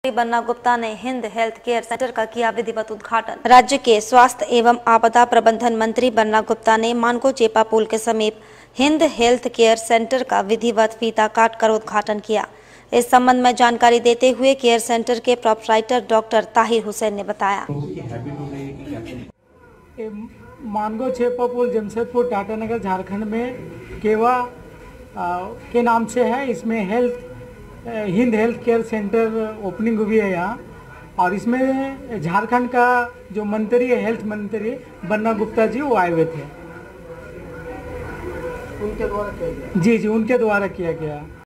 बन्ना गुप्ता ने Hind health care centre का किया विधिवत उद्घाटन। राज्य के स्वास्थ्य एवं आपदा प्रबंधन मंत्री बन्ना गुप्ता ने मानको चेपा पुल के समीप हिंद हेल्थ केयर सेंटर का विधिवत फीता काटकर उद्घाटन किया। इस संबंध में जानकारी देते हुए केयर सेंटर के प्रोपराइटर डॉक्टर ताहिर हुसैन ने बताया। मानको चेपा पुल जमशेदपुर टाटानगर झारखंड में केवा के नाम से है। इसमें Hind health care centre opening हुई है यहाँ, और इसमें झारखंड का जो मंत्री है, हेल्थ मंत्री बन्ना गुप्ता जी, वो आए हुए थे। उनके द्वारा किया गया? जी, उनके द्वारा किया गया।